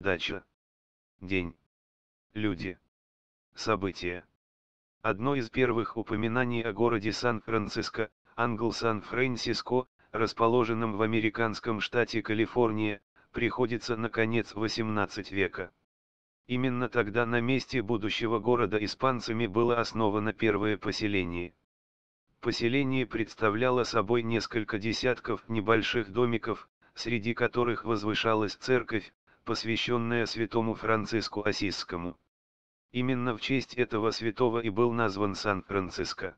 Дача. День. Люди. События. Одно из первых упоминаний о городе Сан-Франциско, Сан-Франциско, расположенном в американском штате Калифорния, приходится на конец XVIII века. Именно тогда на месте будущего города испанцами было основано первое поселение. Поселение представляло собой несколько десятков небольших домиков, среди которых возвышалась церковь, посвященная святому Франциску Ассизскому. Именно в честь этого святого и был назван Сан-Франциско.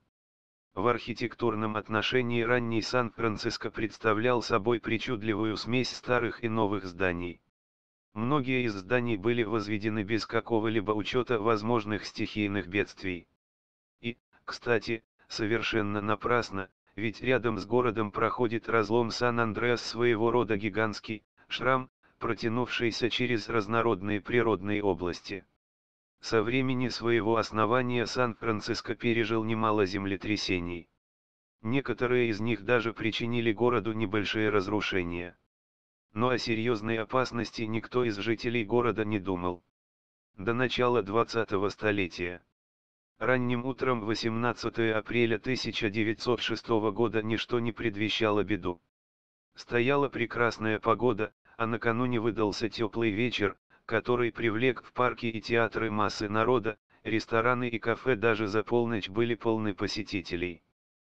В архитектурном отношении ранний Сан-Франциско представлял собой причудливую смесь старых и новых зданий. Многие из зданий были возведены без какого-либо учета возможных стихийных бедствий. И, кстати, совершенно напрасно, ведь рядом с городом проходит разлом Сан-Андреас, своего рода гигантский шрам, протянувшийся через разнородные природные области. Со времени своего основания Сан-Франциско пережил немало землетрясений. Некоторые из них даже причинили городу небольшие разрушения. Но о серьезной опасности никто из жителей города не думал. До начала 20-го столетия. Ранним утром 18 апреля 1906 года ничто не предвещало беду. Стояла прекрасная погода, а накануне выдался теплый вечер, который привлек в парки и театры массы народа, рестораны и кафе даже за полночь были полны посетителей.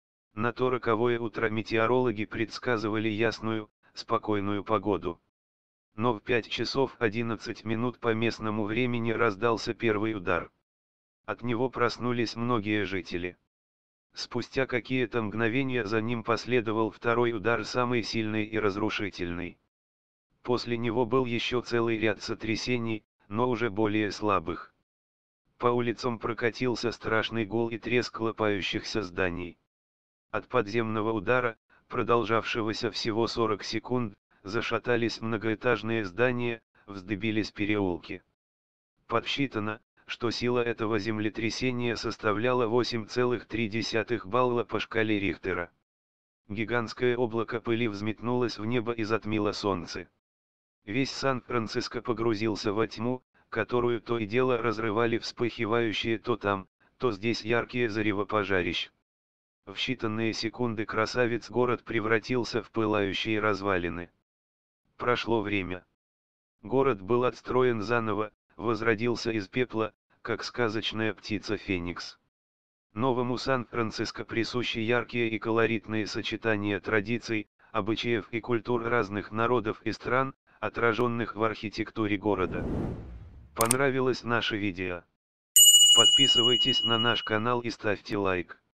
На то роковое утро метеорологи предсказывали ясную, спокойную погоду. Но в 5 часов 11 минут по местному времени раздался первый удар. От него проснулись многие жители. Спустя какие-то мгновения за ним последовал второй удар, самый сильный и разрушительный. После него был еще целый ряд сотрясений, но уже более слабых. По улицам прокатился страшный гул и треск лопающихся зданий. От подземного удара, продолжавшегося всего 40 секунд, зашатались многоэтажные здания, вздыбились переулки. Подсчитано, что сила этого землетрясения составляла 8,3 балла по шкале Рихтера. Гигантское облако пыли взметнулось в небо и затмило солнце. Весь Сан-Франциско погрузился во тьму, которую то и дело разрывали вспыхивающие то там, то здесь яркие зарево пожарищ. В считанные секунды красавец-город превратился в пылающие развалины. Прошло время. Город был отстроен заново, возродился из пепла, как сказочная птица Феникс. Новому Сан-Франциско присущи яркие и колоритные сочетания традиций, обычаев и культур разных народов и стран, отраженных в архитектуре города. Понравилось наше видео? Подписывайтесь на наш канал и ставьте лайк.